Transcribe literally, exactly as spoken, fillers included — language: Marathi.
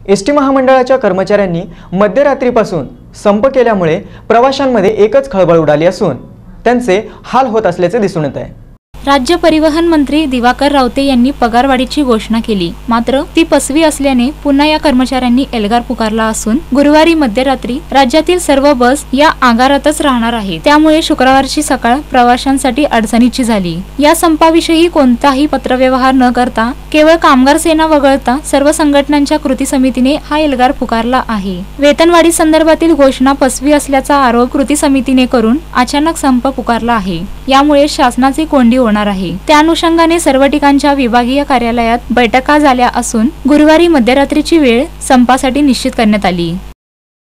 एस टी महामंडळाच्या कर्मचाऱ्यांनी मध्यरात्रीपासून संप केल्यामुळे प्रवाशांमध्ये एकच खळबळ उडाली असून त्यांचे हाल होत असल्याचे दिसून येत आहे। राज्य परिवहन मंत्री दिवाकर रावते यांनी पगारवाढीची घोषणा केली, मात्र ती फसवी असल्याने पुन्हा या कर्मचाऱ्यांनी एल्गार पुकारला असून गुरुवारी मध्यरात्री राज्यातील सर्व बस या आगारातच राहणार आहेत। त्यामुळे शुक्रवारची सकाळ प्रवाशांसाठी अडचणीची झाली। या संपाविषयी कोणताही पत्रव्यवहार न करता केवळ कामगार सेना वगळता सर्व संघटनांच्या कृती समितीने हा एल्गार पुकारला आहे। वेतनवाढी संदर्भातील घोषणा फसवी असल्याचा आरोप कृती समितीने करून अचानक संप पुकारला आहे। यामुळे शासनाची कोंडी होणार आहे। त्या अनुषंगाने सर्व ठिकाणच्या विभागीय कार्यालयात बैठका झाल्या असून गुरुवारी मध्यरात्रीची वेळ संपासाठी निश्चित करण्यात आली।